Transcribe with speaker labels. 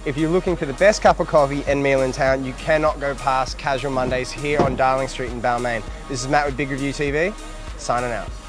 Speaker 1: if you're looking for the best cup of coffee and meal in town, you cannot go past Casual Mondays here on Darling Street in Balmain. This is Matt with Big Review TV, signing out.